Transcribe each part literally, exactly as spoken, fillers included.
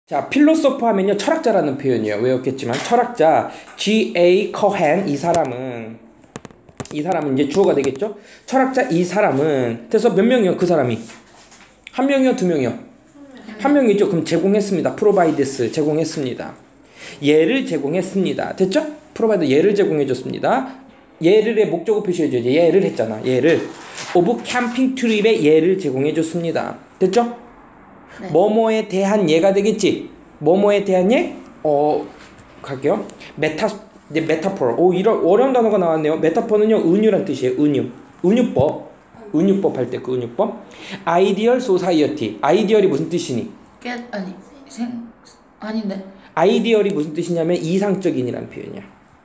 자, 필로소퍼 하면요 철학자라는 표현이에요. 외웠겠지만 철학자 지 에이 커헨 이 사람은 이 사람은 이제 주어가 되겠죠. 철학자 이 사람은 그래서 몇 명이요 그 사람이? 한 명이요 두 명이요? 한 명이죠. 그럼 제공했습니다. 프로바이드스 제공했습니다. 예를 제공했습니다. 됐죠? 프로바이드 예를 제공해줬습니다. 예를의 목적어 표시해줘야지. 예를 했잖아. 예를 오브 캠핑 트립의 예를 제공해줬습니다. 됐죠? 네. 뭐뭐에 대한 예가 되겠지. 뭐뭐에 대한 예? 어, 갈게요. 메타, 이제 메타포. 오, 이런 어려운 단어가 나왔네요. 메타포는요, 은유란 뜻이에요. 은유. 은유법. 은유법 할 때 그 은유법. 아이디얼 소사이어티. 아이디얼이 무슨 뜻이니? 깨, 아니, 생, 아닌데. 아이디얼이 무슨 뜻이냐면 이상적인이라는 표현이야.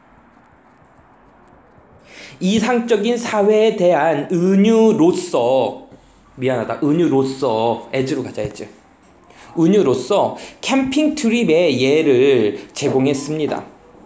이상적인 사회에 대한 은유로서, 미안하다. 은유로서, as로 가자, as. 은유로서 캠핑 트립의 예를 제공했습니다.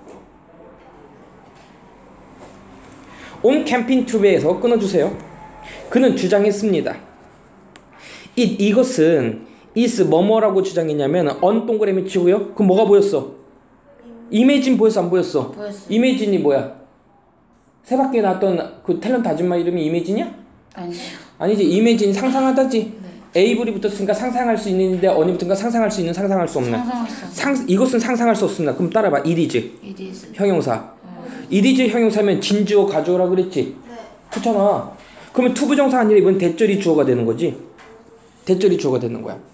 온 캠핑 트립에서 끊어주세요. 그는 주장했습니다. 이, 이것은 is 뭐뭐라고 주장했냐면 언 동그라미 치고요. 그럼 뭐가 보였어? 이매진 보였어 안 보였어? 보였어. 이매진이 뭐야? 새밖에 나왔던 그 탤런트 아줌마 이름이 이매진이야? 아니요. 아니지. 이매진이 상상하다지. 네. 에이블이 붙었으니까 상상할 수 있는데 언이 붙으니까 상상할 수 있는 상상할 수 없는. 상상할 수 없는. 상, 이것은 상상할 수 없습니다. 그럼 따라봐. it is. it is. 형용사. 어. it is 형용사면 진주어 가주어라 그랬지? 네. 그렇잖아. 그러면 투부정사 아니라 이번 대절이 주어가 되는 거지. 대절이 주어가 되는 거야.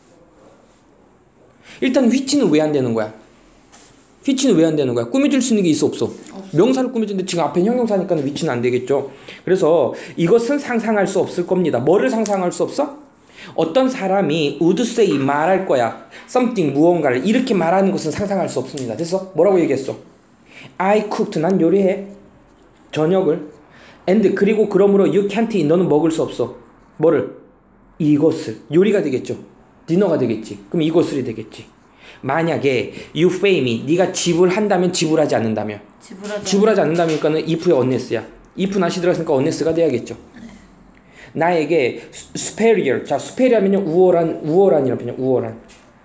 일단 which는 왜 안 되는 거야? which는 왜 안 되는 거야? 꾸며줄 수 있는 게 있어 없어? 없어. 명사를 꾸며주는데 지금 앞에 형용사니까 which는 안 되겠죠. 그래서 이것은 상상할 수 없을 겁니다. 뭐를 상상할 수 없어? 어떤 사람이 would say 말할 거야. something 무언가를 이렇게 말하는 것은 상상할 수 없습니다. 됐어? 뭐라고 얘기했어? I cooked 난 요리해. 저녁을. and 그리고 그러므로 you can't eat 너는 먹을 수 없어. 뭐를? 이것을. 요리가 되겠죠. 디너가 되겠지. 그럼 이것을이 되겠지. 만약에 you pay me 네가 지불한다면 지불하지 않는다면 지불하지, 지불하지 않는다니까는 if의 unless야. if 낫이 들어갔으니까 unless가 돼야겠죠. 네. 나에게 superior. 자, superior하면요 우월한 우월한이라는 표현. 우월한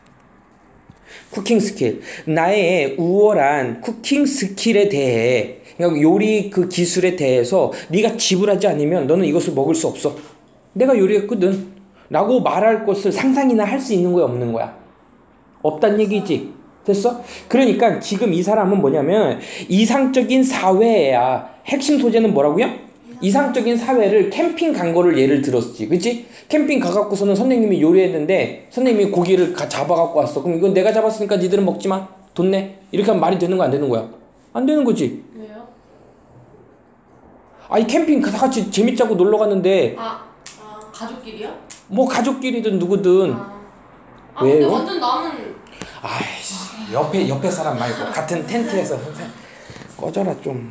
쿠킹 스킬. 나의 우월한 쿠킹 스킬에 대해 그러니까 요리 그 기술에 대해서 네가 지불하지 않으면 너는 이것을 먹을 수 없어. 내가 요리했거든 라고 말할 것을 상상이나 할 수 있는 거야 없는 거야? 없단 얘기지. 됐어? 그러니까 지금 이 사람은 뭐냐면 이상적인 사회야. 핵심 소재는 뭐라고요? 이상적인 사회를 캠핑 간 거를 예를 들었지. 그치? 캠핑 가갖고서는 선생님이 요리했는데 선생님이 고기를 가, 잡아갖고 왔어. 그럼 이건 내가 잡았으니까 니들은 먹지 마. 돈 내. 이렇게 하면 말이 되는 거 안 되는 거야? 안 되는 거지. 왜요? 아니 캠핑 다 같이 재밌자고 놀러 갔는데 아, 아 가족끼리요? 뭐 가족끼리든 누구든 아, 아 왜요? 근데 완전 남은 아이씨 옆에 옆에 사람 말고 같은 텐트에서 선생 꺼져라 좀.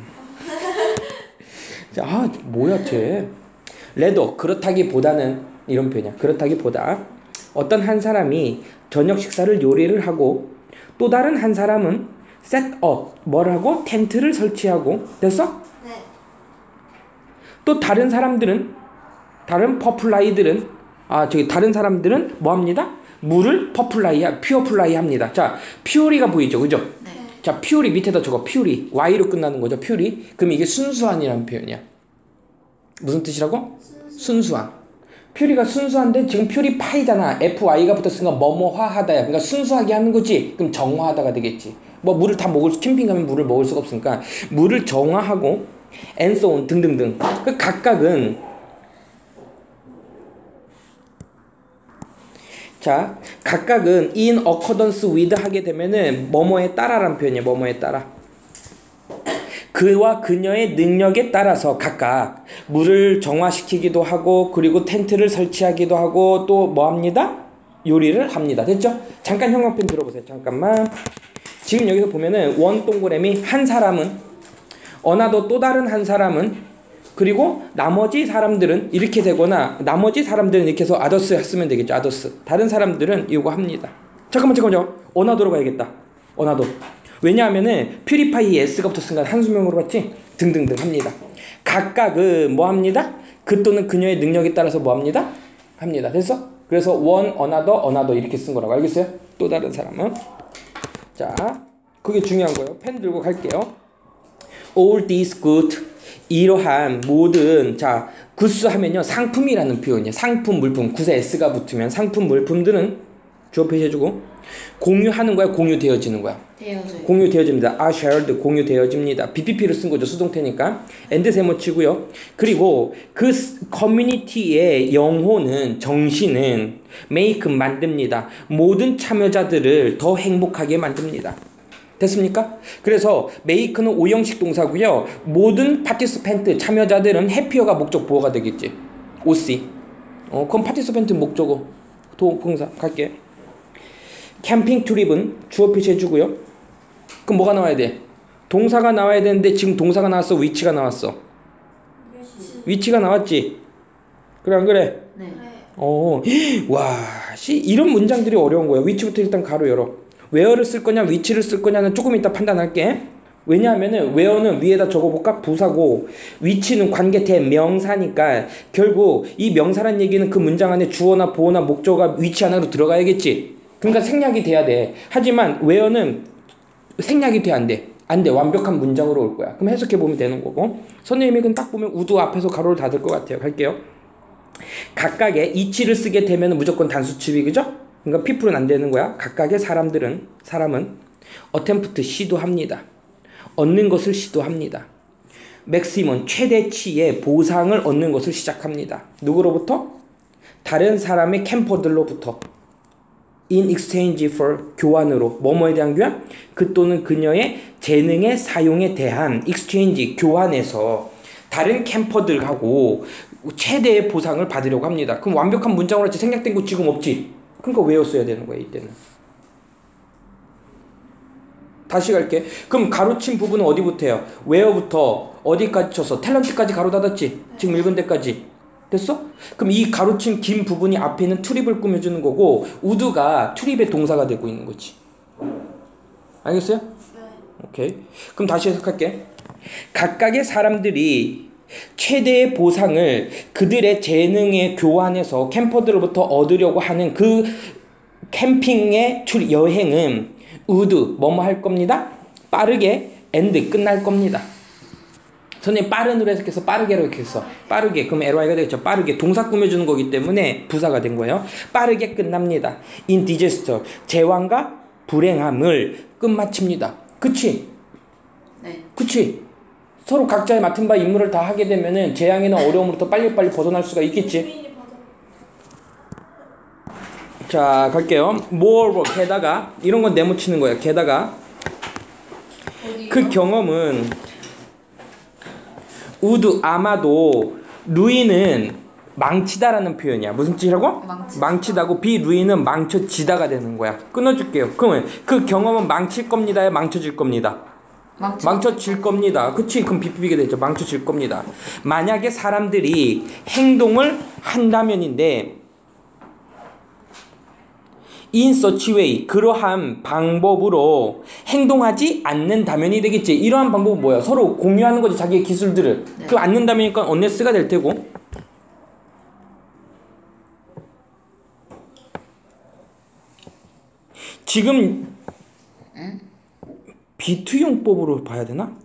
아 뭐야 쟤. 레더 그렇다기보다는 이런 표현이야. 그렇다기보다 어떤 한 사람이 저녁 식사를 요리를 하고 또 다른 한 사람은 셋업 뭘 하고 텐트를 설치하고 됐어? 네. 또 다른 사람들은 다른 퍼플라이들은 아 저기 다른 사람들은 뭐 합니다? 물을 퍼플라이 퓨어플라이 합니다. 자 퓨리가 보이죠, 그죠? 네. 자 퓨리 밑에다 적어. 퓨리 y로 끝나는 거죠. 퓨리. 그럼 이게 순수한이라는 표현이야. 무슨 뜻이라고? 순수한. 퓨리가 순수한데 지금 퓨리파이잖아. fy가 붙었으니까 뭐뭐화하다야. 그러니까 순수하게 하는 거지. 그럼 정화하다가 되겠지. 뭐 물을 다 먹을 수 캠핑 가면 물을 먹을 수가 없으니까 물을 정화하고 and so on 등등등. 그 각각은 자, 각각은 in accordance with 하게 되면은 뭐뭐에 따라라는 표현이에요. 뭐뭐에 따라. 그와 그녀의 능력에 따라서 각각 물을 정화시키기도 하고 그리고 텐트를 설치하기도 하고 또 뭐 합니다? 요리를 합니다. 됐죠? 잠깐 형광펜 들어보세요. 잠깐만. 지금 여기서 보면은 원 동그라미 한 사람은 어나더 또 다른 한 사람은 그리고 나머지 사람들은 이렇게 되거나 나머지 사람들은 이렇게 해서 others 했으면 되겠죠. others. 다른 사람들은 이거 합니다. 잠깐만 잠깐만요. 어나더로 가야겠다. 어나더. 왜냐하면은 purify s가 붙었으니까 한수명으로 봤지? 등등등 합니다. 각각은 뭐 합니다? 그 또는 그녀의 능력에 따라서 뭐 합니다? 합니다. 됐어? 그래서 one, another, another 이렇게 쓴 거라고 알겠어요? 또 다른 사람은 자 그게 중요한 거예요. 펜 들고 갈게요. All these good 이러한 모든 자 goods 하면요 상품이라는 표현이에요. 상품 물품 굿에 s가 붙으면 상품 물품들은 주어 표시해주고 공유하는 거야 공유되어지는 거야. 되어져요. 공유되어집니다. are shared 공유되어집니다. 비피피를 쓴 거죠. 수동태니까. and 세모 치고요. 그리고 그 커뮤니티의 영혼은 정신은 make 만듭니다. 모든 참여자들을 더 행복하게 만듭니다. 됐습니까? 그래서 make는 오형식 동사고요. 모든 participant 참여자들은 happier가 목적 보어가 되겠지. 오씨. 어, 그럼 participant 목적어 동사 갈게. 캠핑 트립은 주어 표시해주고요. 그럼 뭐가 나와야 돼? 동사가 나와야 되는데 지금 동사가 나왔어? 위치가 나왔어? 위치가 나왔지? 그래 안 그래? 네. 어, 와, 씨, 이런 문장들이 어려운 거야. 위치부터 일단 가로 열어. where를 쓸 거냐 위치를 쓸 거냐는 조금 이따 판단할게. 왜냐하면은 where는 위에다 적어볼까? 부사고 위치는 관계대 명사니까 결국 이 명사란 얘기는 그 문장 안에 주어나 보어나 목적어가 위치 하나로 들어가야겠지. 그러니까 생략이 돼야 돼. 하지만 where는 생략이 돼 안 돼. 안 돼. 완벽한 문장으로 올 거야. 그럼 해석해 보면 되는 거고. 선생님이 그냥 딱 보면 우드 앞에서 가로를 닫을 것 같아요. 갈게요. 각각의 이치를 쓰게 되면 무조건 단수치비 그죠? 그러니까 people은 안 되는 거야. 각각의 사람들은 사람은 attempt 시도합니다. 얻는 것을 시도합니다. maximum 최대치의 보상을 얻는 것을 시작합니다. 누구로부터? 다른 사람의 캠퍼들로부터. in exchange for 교환으로 뭐뭐에 대한 교환? 그 또는 그녀의 재능의 사용에 대한 exchange 교환에서 다른 캠퍼들하고 최대의 보상을 받으려고 합니다. 그럼 완벽한 문장으로 할지 생략된 거 지금 없지? 그러니까 외웠어야 되는 거야 이때는. 다시 갈게. 그럼 가로친 부분은 어디부터요? where부터 어디까지 쳐서 탤런트까지 가로 닫았지? 지금 읽은 데까지. 됐어? 그럼 이 가로친 긴 부분이 앞에 있는 트립을 꾸며주는 거고 우드가 트립의 동사가 되고 있는 거지. 알겠어요? 네. 오케이. 그럼 다시 해석할게. 각각의 사람들이 최대의 보상을 그들의 재능에 교환해서 캠퍼들로부터 얻으려고 하는 그 캠핑의 출 여행은 우드 뭐뭐 할 겁니다. 빠르게 and 끝날 겁니다. 선생님 빠른으로 해석해서 빠르게로 해석했어. 빠르게. 그럼 엘와이가 되겠죠. 빠르게. 동사 꾸며주는 거기 때문에 부사가 된 거예요. 빠르게 끝납니다. in disaster. 재앙과 불행함을 끝마칩니다. 그치? 네. 그치? 서로 각자의 맡은 바 임무를 다 하게 되면은 재앙이나 어려움으로부터 빨리빨리 벗어날 수가 있겠지. 자, 갈게요. more, 게다가 이런 건 네모치는 거예요. 게다가 그 경험은 우드 아마도 루인은 망치다라는 표현이야. 무슨 뜻이라고? 망치다. 망치다고 비 루인은 망쳐지다가 되는 거야. 끊어줄게요. 그러면 그 경험은 망칠 겁니다요? 망쳐질 겁니다. 망쳐. 망쳐질 겁니다. 그치? 그럼 비피비게 되죠. 망쳐질 겁니다. 만약에 사람들이 행동을 한다면인데 in such way 그러한 방법으로 행동하지 않는다면이 되겠지. 이러한 방법은 뭐야? 서로 공유하는 거지. 자기의 기술들을. 네. 그 않는다면이니까 언레스가 될 테고. 지금 응? 비투용법으로 봐야 되나?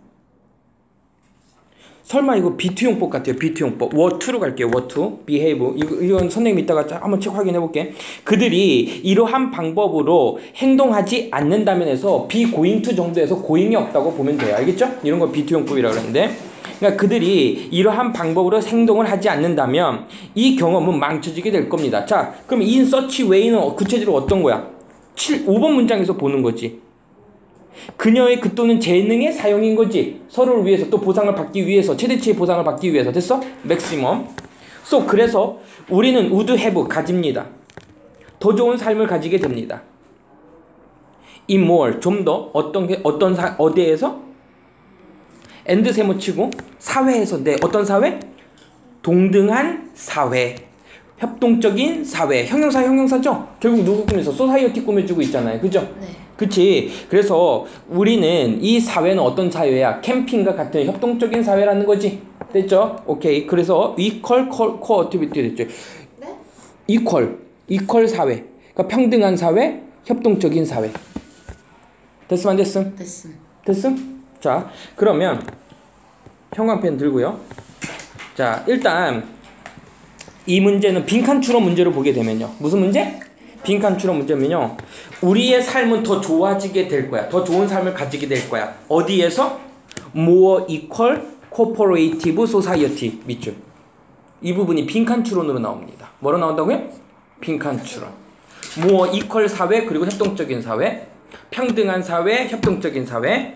설마 이거 비투용법 같아요. 비투용법. 워투로 갈게요. 워투. behave. 이거, 이건 선생님 이따가 한번 책 확인해 볼게. 그들이 이러한 방법으로 행동하지 않는다면에서 be going to 정도에서 고잉이 없다고 보면 돼요. 알겠죠? 이런 거 비투용법이라고 그러는데. 그러니까 그들이 이러한 방법으로 행동을 하지 않는다면 이 경험은 망쳐지게 될 겁니다. 자, 그럼 in such way는 구체적으로 어떤 거야? 칠, 오 번 문장에서 보는 거지. 그녀의 그 또는 재능의 사용인 거지. 서로를 위해서 또 보상을 받기 위해서 최대치의 보상을 받기 위해서. 됐어? 맥시멈. so 그래서 우리는 would have 가집니다. 더 좋은 삶을 가지게 됩니다. in more 좀 더 어떤 게 어떤 사, 어디에서 and 세모치고 사회에서인데 어떤 사회? 동등한 사회. 협동적인 사회. 형용사 형용사죠? 결국 누구 꾸면서 소사이어티 꾸며주고 있잖아요. 그죠? 네. 그치? 그래서 우리는 이 사회는 어떤 사회야? 캠핑과 같은 협동적인 사회라는 거지. 됐죠? 오케이. 그래서 equal cooperative 됐죠? 네? equal, equal 사회. 그러니까 평등한 사회, 협동적인 사회. 됐음 안 됐음? 됐음. 됐음? 자, 그러면 형광펜 들고요. 자, 일단 이 문제는 빈칸 추론 문제로 보게 되면요. 무슨 문제? 빈칸 추론 문제면요. 우리의 삶은 더 좋아지게 될 거야. 더 좋은 삶을 가지게 될 거야. 어디에서? More equal cooperative society 밑줄. 이 부분이 빈칸 추론으로 나옵니다. 뭐로 나온다고요? 빈칸 추론. More equal 사회 그리고 협동적인 사회. 평등한 사회, 협동적인 사회.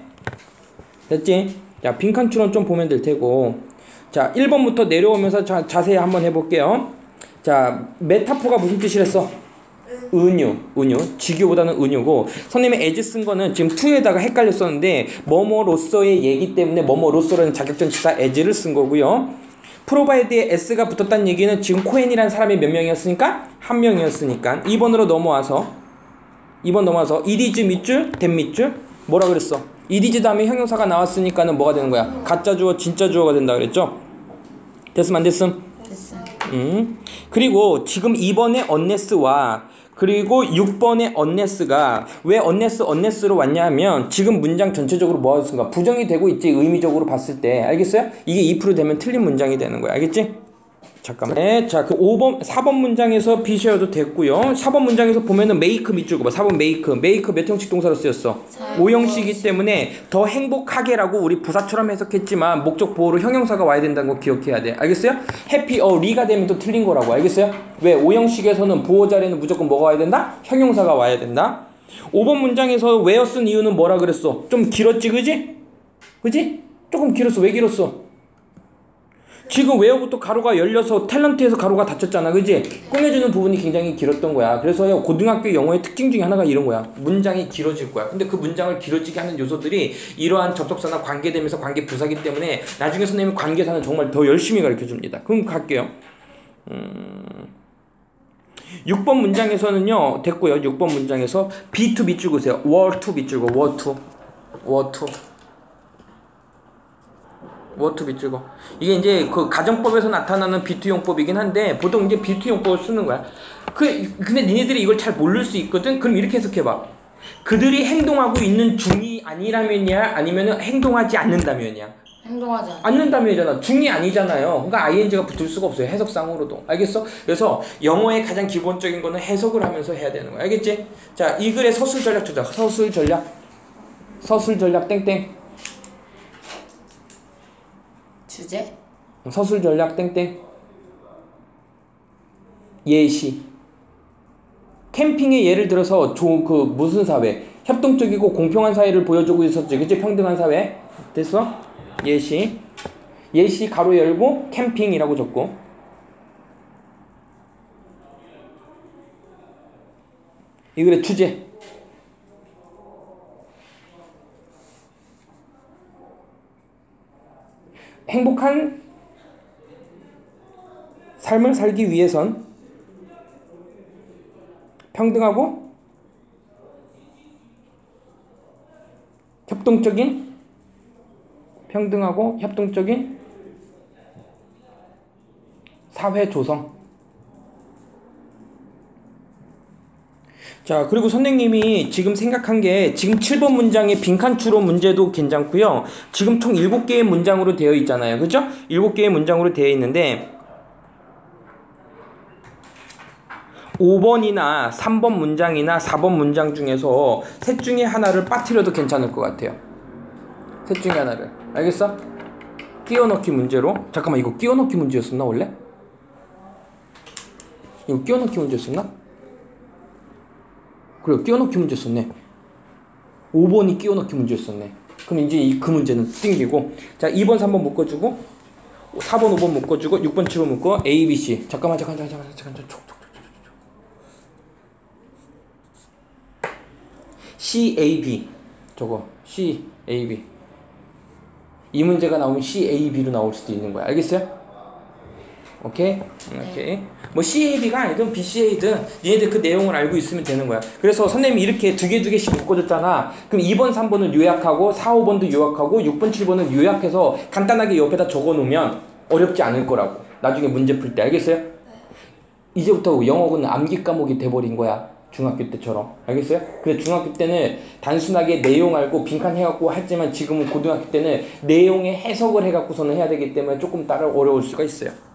됐지? 자, 빈칸 추론 좀 보면 될 테고. 자, 일 번부터 내려오면서 자, 자세히 한번 해볼게요. 자, 메타포가 무슨 뜻이랬어? 은유, 은유. 지교보다는 은유고, 선생님이 as 쓴 거는 지금 to에다가 헷갈렸었는데, 뭐뭐로서의 얘기 때문에 뭐뭐로서라는 자격전 치사 as를 쓴 거고요. provide에 s가 붙었다는 얘기는 지금 코엔이라는 사람이 몇 명이었으니까? 한 명이었으니까. 이 번으로 넘어와서, 이 번 넘어와서, it is 밑줄, that 밑줄. 뭐라 그랬어? it is 다음에 형용사가 나왔으니까는 뭐가 되는 거야? 가짜 주어, 진짜 주어가 된다 그랬죠? 됐음 안 됐음? 됐음. 음. 그리고 지금 이 번의 unless와 그리고 육 번의 unless가 왜 unless, unless로 왔냐 하면 지금 문장 전체적으로 뭐 하겠습니까? 부정이 되고 있지, 의미적으로 봤을 때. 알겠어요? 이게 if 되면 틀린 문장이 되는 거야. 알겠지? 잠깐만. 네, 자, 그 오 번, 사 번 문장에서 비셔도 됐고요. 사 번 문장에서 보면은 make 밑줄 봐. 사 번 make. make 몇 형식 동사로 쓰였어? 오 형식이기 때문에 더 행복하게라고 우리 부사처럼 해석했지만 목적 보호로 형용사가 와야 된다는 거 기억해야 돼. 알겠어요? happy, 어, 리가 되면 또 틀린 거라고. 알겠어요? 왜? 오 형식에서는 보호 자리는 무조건 뭐가 와야 된다? 형용사가 와야 된다. 오 번 문장에서 where 쓴 이유는 뭐라 그랬어? 좀 길었지, 그지? 그지? 조금 길었어. 왜 길었어? 지금 where부터 가로가 열려서 탤런트에서 가로가 닫혔잖아. 그지? 꾸며주는 부분이 굉장히 길었던 거야. 그래서 고등학교 영어의 특징 중에 하나가 이런 거야. 문장이 길어질 거야. 근데 그 문장을 길어지게 하는 요소들이 이러한 접속사나 관계되면서 관계 부사기 때문에 나중에 선생님이 관계사는 정말 더 열심히 가르쳐줍니다. 그럼 갈게요. 음... 육 번 문장에서는요. 됐고요. 육 번 문장에서 be to 밑줄 그으세요. were to 밑줄 그 were to. were to. 워투 비틀고 이게 이제 그 가정법에서 나타나는 비투 용법이긴 한데 보통 이제 비투 용법을 쓰는 거야. 그 근데 니네들이 이걸 잘 모를 수 있거든. 그럼 이렇게 해석해봐. 그들이 행동하고 있는 중이 아니라면이야, 아니면은 행동하지 않는다면이야. 행동하지 않. 않는다면이잖아. 중이 아니잖아요. 그러니까 아이엔지가 붙을 수가 없어요. 해석상으로도. 알겠어? 그래서 영어의 가장 기본적인 거는 해석을 하면서 해야 되는 거야. 알겠지? 자, 이 글의 서술 전략 주자. 서술 전략. 서술 전략 땡땡. 주제? 서술 전략 땡땡. 예시. 캠핑의 예를 들어서 조, 그 무슨 사회? 협동적이고 공평한 사회를 보여주고 있었지. 그치? 평등한 사회. 됐어? 예시. 예시 가로 열고 캠핑이라고 적고. 이 글의 주제. 행복한 삶을 살기 위해선 평등하고 협동적인 평등하고 협동적인 사회 조성. 자, 그리고 선생님이 지금 생각한 게 지금 칠 번 문장의 빈칸 추론 문제도 괜찮고요. 지금 총 일곱 개의 문장으로 되어 있잖아요. 그죠? 일곱 개의 문장으로 되어 있는데 오 번이나 삼 번 문장이나 사 번 문장 중에서 셋 중에 하나를 빠뜨려도 괜찮을 것 같아요. 셋 중에 하나를. 알겠어? 끼워넣기 문제로. 잠깐만, 이거 끼워넣기 문제였었나 원래? 이거 끼워넣기 문제였었나? 그래, 끼워넣기 문제였었네. 오 번이 끼워넣기 문제였었네. 그럼 이제 이, 그 문제는 띵기고. 자, 이 번, 삼 번 묶어주고, 사 번, 오 번 묶어주고, 육 번, 칠 번 묶어, A, B, C. 잠깐만, 잠깐, 잠깐, 잠깐, 잠깐, 잠깐, 잠깐, C, A, B. 저거, C, A, B. 이 문제가 나오면 C, A, B로 나올 수도 있는 거야. 알겠어요? 오케이? 오케이. 뭐 C, A, B가 아니든 B, C, A든 니네들 그 내용을 알고 있으면 되는 거야. 그래서 선생님이 이렇게 두 개 두 개씩 묶어줬잖아. 그럼 이 번, 삼 번은 요약하고 사, 오 번도 요약하고 육 번, 칠 번은 요약해서 간단하게 옆에다 적어놓으면 어렵지 않을 거라고. 나중에 문제 풀 때. 알겠어요? 이제부터 영어는 암기 과목이 돼버린 거야. 중학교 때처럼. 알겠어요? 근데 중학교 때는 단순하게 내용 알고 빈칸 해갖고 했지만 지금은 고등학교 때는 내용의 해석을 해갖고서는 해야 되기 때문에 조금 따라 어려울 수가 있어요.